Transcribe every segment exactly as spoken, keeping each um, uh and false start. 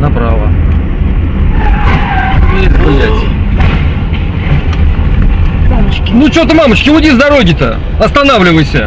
Направо. Эх, блядь. Мамочки. Ну что ты, мамочки, уйди с дороги-то. Останавливайся.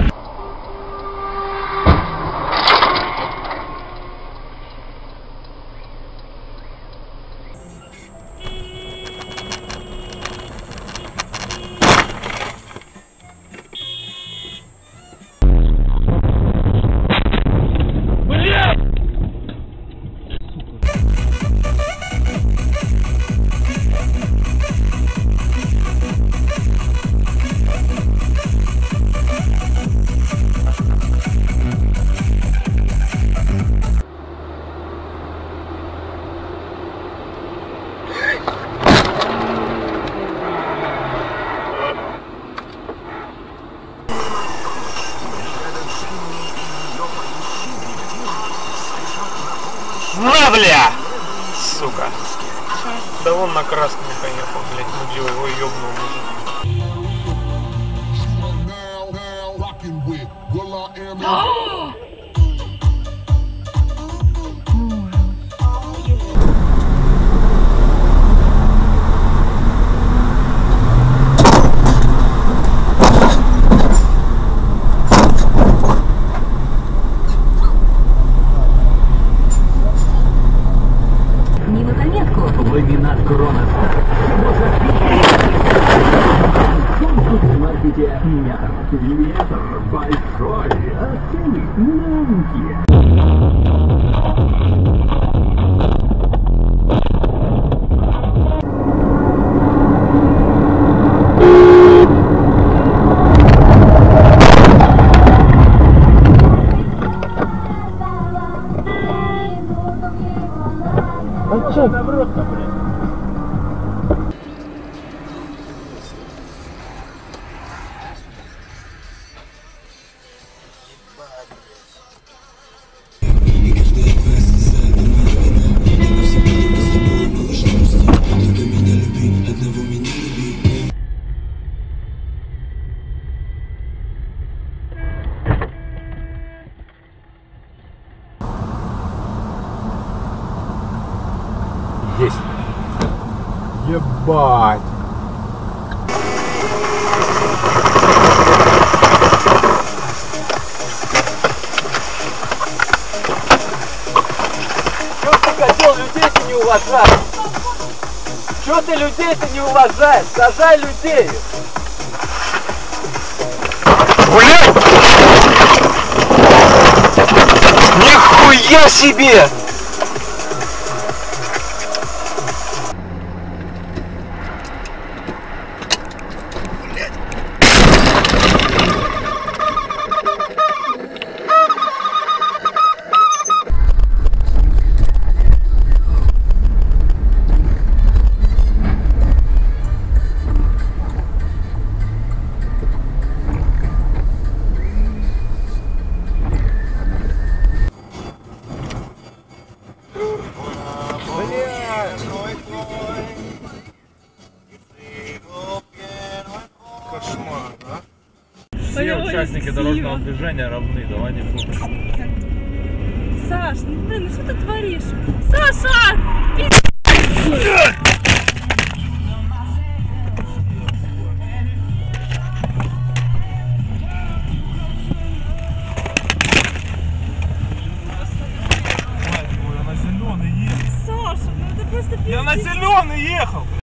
На, бля! Сука. Да вон на красный поехал, блядь, мудила его ёбнул мужик. Ламинат крона. Маркете метр. Метр большой, а цены маленькие. А чё? Добро-то, блядь. Есть. Ебать. Чё ты, козёл, людей-то не уважаешь? Чё ты людей-то не уважаешь? Сажай людей! Блядь! Нихуя себе! Кошмар, а? Все участники дорожного движения равны, давай не будем. Саш, ну блин, ну что ты творишь? Саша! Я на зеленый ехал. Саша, ну это просто пиздец. Я на зеленый ехал.